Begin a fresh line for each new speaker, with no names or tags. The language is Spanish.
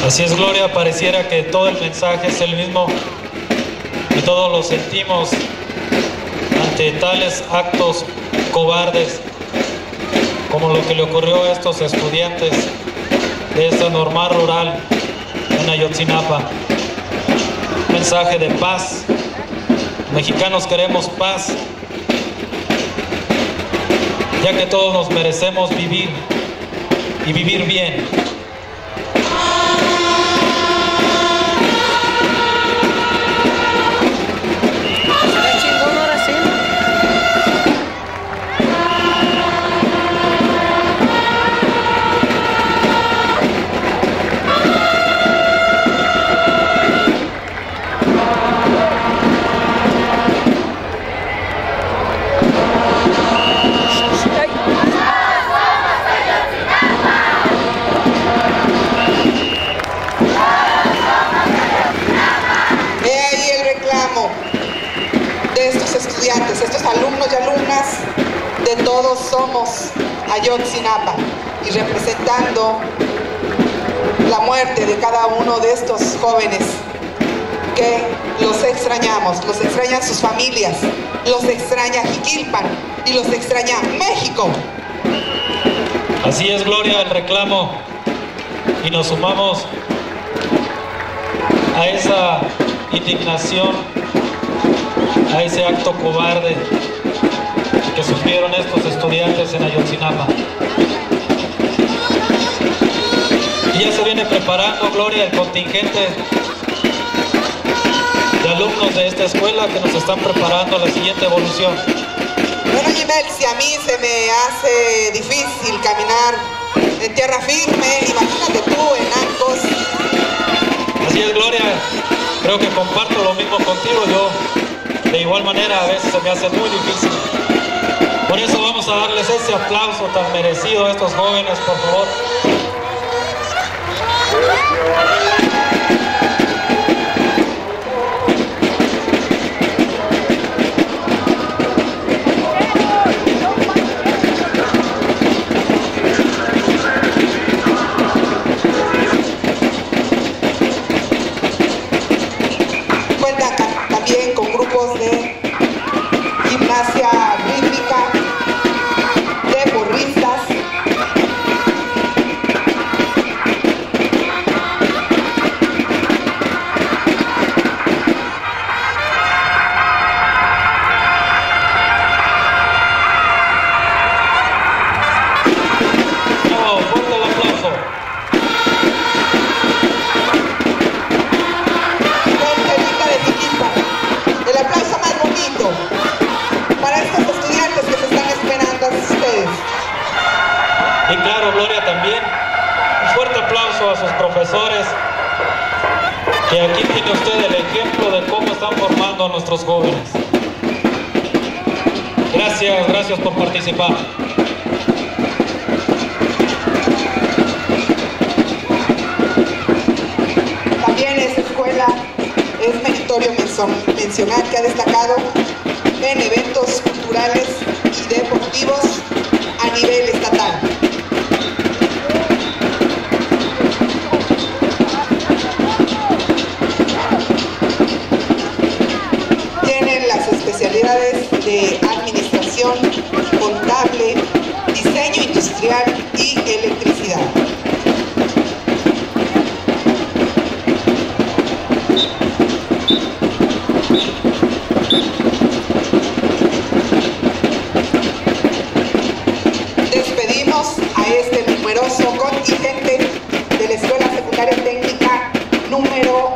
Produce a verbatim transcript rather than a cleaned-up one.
Así es, Gloria, pareciera que todo el mensaje es el mismo y todos lo sentimos ante tales actos cobardes como lo que le ocurrió a estos estudiantes de esta normal rural en Ayotzinapa. Mensaje de paz. Mexicanos queremos paz, ya que todos nos merecemos vivir y vivir bien.
Estos alumnos y alumnas de Todos Somos Ayotzinapa, y representando la muerte de cada uno de estos jóvenes que los extrañamos, los extrañan sus familias, los extraña Jiquilpan y los extraña México.
Así es, Gloria, el reclamo, y nos sumamos a esa indignación, a ese acto cobarde que sufrieron estos estudiantes en Ayotzinapa. Y ya se viene preparando, Gloria, el contingente de alumnos de esta escuela que nos están preparando a la siguiente evolución.
Bueno, Ginel, si a mí se me hace difícil caminar en tierra firme, imagínate tú en Ancos.
Así es, Gloria, creo que comparto lo mismo contigo. Yo de igual manera a veces se me hace muy difícil. Por eso vamos a darles ese aplauso tan merecido a estos jóvenes, por favor.
Cuentan también con grupos de gimnasia rítmica, de porristas,
¡Bravo! ¡Fuerte el aplauso!
el aplauso más bonito para estos estudiantes que se están esperando a ustedes.
Y claro, Gloria, también un fuerte aplauso a sus profesores, que aquí tiene usted el ejemplo de cómo están formando a nuestros jóvenes. Gracias, gracias por participar.
También esta escuela es meritorio mencionar que ha destacado en eventos culturales y deportivos a nivel estatal. Tienen las especialidades de administración, contable, diseño industrial y electricidad. Despedimos a este numeroso contingente de la Escuela Secundaria Técnica número